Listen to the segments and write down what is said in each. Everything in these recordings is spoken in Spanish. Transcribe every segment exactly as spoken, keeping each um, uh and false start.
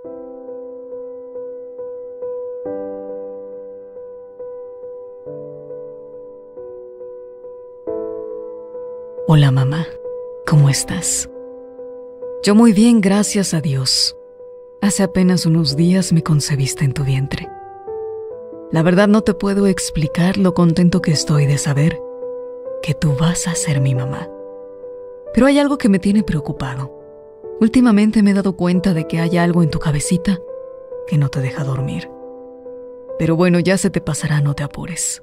Hola mamá, ¿cómo estás? Yo muy bien, gracias a Dios. Hace apenas unos días me concebiste en tu vientre. La verdad no te puedo explicar lo contento que estoy de saber que tú vas a ser mi mamá. Pero hay algo que me tiene preocupado. Últimamente me he dado cuenta de que hay algo en tu cabecita que no te deja dormir. Pero bueno, ya se te pasará, no te apures.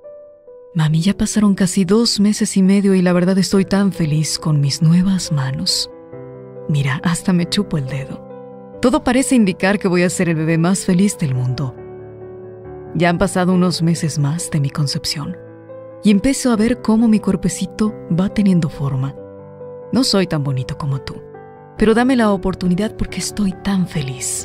Mami, ya pasaron casi dos meses y medio y la verdad estoy tan feliz con mis nuevas manos. Mira, hasta me chupo el dedo. Todo parece indicar que voy a ser el bebé más feliz del mundo. Ya han pasado unos meses más de mi concepción y empiezo a ver cómo mi cuerpecito va teniendo forma. No soy tan bonito como tú, pero dame la oportunidad porque estoy tan feliz.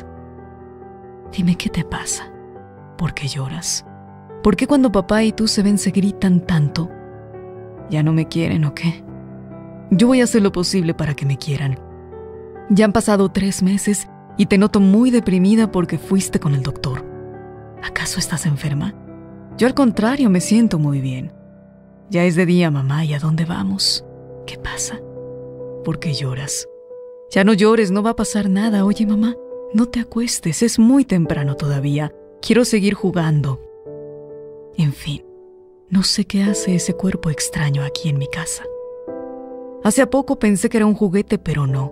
Dime, ¿qué te pasa? ¿Por qué lloras? ¿Por qué cuando papá y tú se ven se gritan tanto? ¿Ya no me quieren o qué? Yo voy a hacer lo posible para que me quieran. Ya han pasado tres meses y te noto muy deprimida porque fuiste con el doctor. ¿Acaso estás enferma? Yo al contrario me siento muy bien. Ya es de día, mamá, ¿y a dónde vamos? ¿Qué pasa? ¿Por qué lloras? Ya no llores, no va a pasar nada. Oye, mamá, no te acuestes, es muy temprano todavía. Quiero seguir jugando. En fin, no sé qué hace ese cuerpo extraño aquí en mi casa. Hace poco pensé que era un juguete, pero no.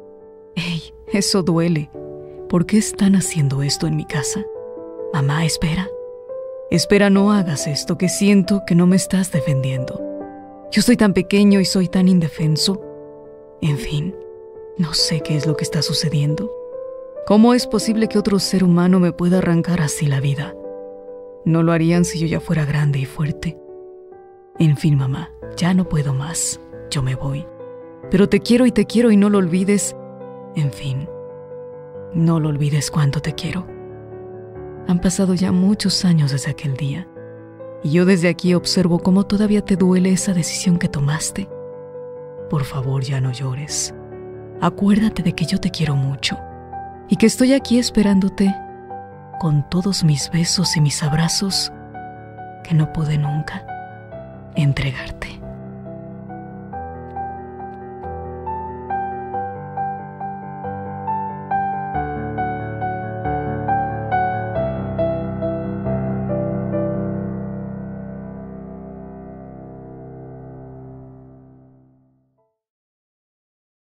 ¡Ey! Eso duele. ¿Por qué están haciendo esto en mi casa? Mamá, espera. Espera, no hagas esto, que siento que no me estás defendiendo. Yo soy tan pequeño y soy tan indefenso. En fin, no sé qué es lo que está sucediendo. ¿Cómo es posible que otro ser humano me pueda arrancar así la vida? No lo harían si yo ya fuera grande y fuerte. En fin, mamá, ya no puedo más. Yo me voy. Pero te quiero y te quiero y no lo olvides. En fin, no lo olvides cuánto te quiero. Han pasado ya muchos años desde aquel día. Y yo desde aquí observo cómo todavía te duele esa decisión que tomaste. Por favor, ya no llores. Acuérdate de que yo te quiero mucho. Y que estoy aquí esperándote con todos mis besos y mis abrazos que no pude nunca entregarte.